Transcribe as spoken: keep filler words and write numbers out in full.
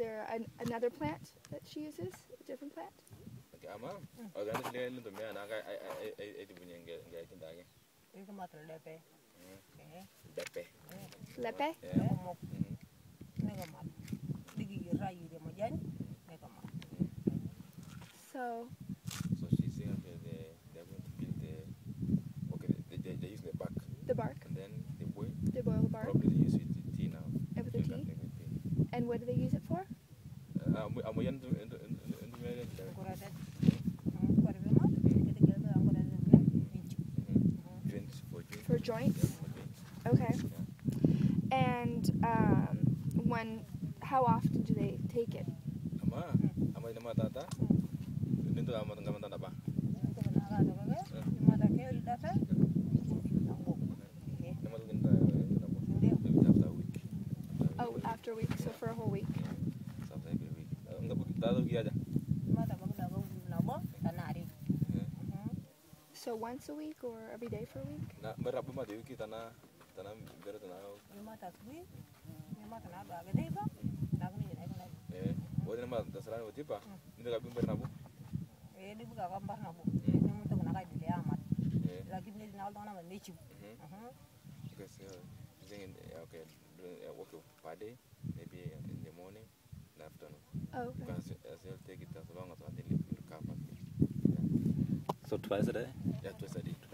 there an, another plant that she uses? A different plant? Okay, ama. Organic land to me and I I I I do bring get get in dagger. You come out to Ldepes. Ldepes. Ldepes? So. So she's saying that they they're going to build the okay they they, they use the bark. The bark. And then they boil. They boil the bark. Probably they use it with tea now. And with the tea. And what do they use it for? I'm I'm going to into into into joints for joints. For joints. Okay. And um, when, how often do they take it? Ama, ama ina matata. Nintu ama tengah mentah apa? Oh, after a week, so for a whole week. Sometimes every week. Enggak begitu tahu aja. So once a week or every day for a week? Nah, berapa mah dewi kita tanah tanah berat tanah. Eh, boleh nama dasarnya wajib pak. Ini kami bernabu. Eh, ini bukan gambar nabu. Ini untuk nak di amat. Lagi ni di nawal mana ni cium. Because using okay, work per day, maybe in the morning, in the afternoon. Oh, okay. You can still take it as long as until you come back. So twice a day? Yeah, twice a day.